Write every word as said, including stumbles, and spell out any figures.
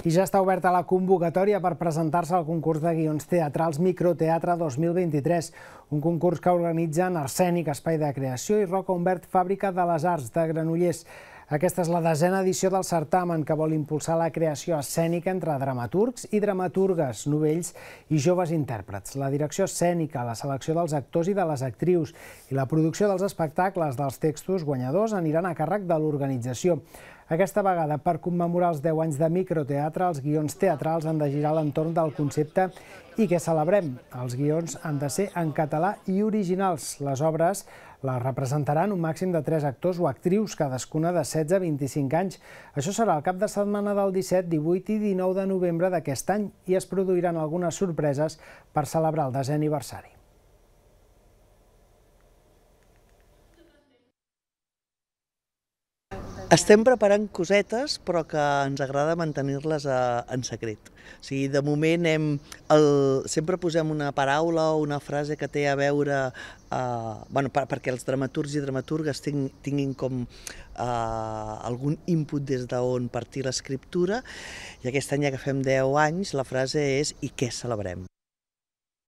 I ja està oberta la convocatòria per presentar-se al concurs de guions teatrals Microteatre dos mil vint-i-tres, un concurs que organitzen Arsènic, Espai de Creació, i Roca Humbert, Fàbrica de les Arts de Granollers. Aquesta és la desena edició del certamen, que vol impulsar la creació escènica entre dramaturgs i dramaturgues, novells i joves intèrprets. La direcció escènica, la selecció dels actors i de les actrius i la producció dels espectacles dels textos guanyadors aniran a càrrec de l'organització. Aquesta vegada, per commemorar els deu anys de microteatre, els guions teatrals han de girar a l'entorn del concepte i què celebrem. Els guions han de ser en català i originals. Les obres les representaran un màxim de tres actors o actrius, cadascuna de setze a vint-i-cinc anys. Això serà el cap de setmana del disset, divuit i dinou de novembre d'aquest any i es produiran algunes sorpreses per celebrar el desè aniversari. Estem preparant cosetes, però que ens agrada mantenir-les en secret. O sigui, de moment hem, el, sempre posem una paraula o una frase que té a veure eh, bueno, per, perquè els dramaturgs i dramaturgues tinguin, tinguin com eh, algun input des d'on partir l'escriptura, i aquest any ja que fem deu anys, la frase és "i què celebrem?".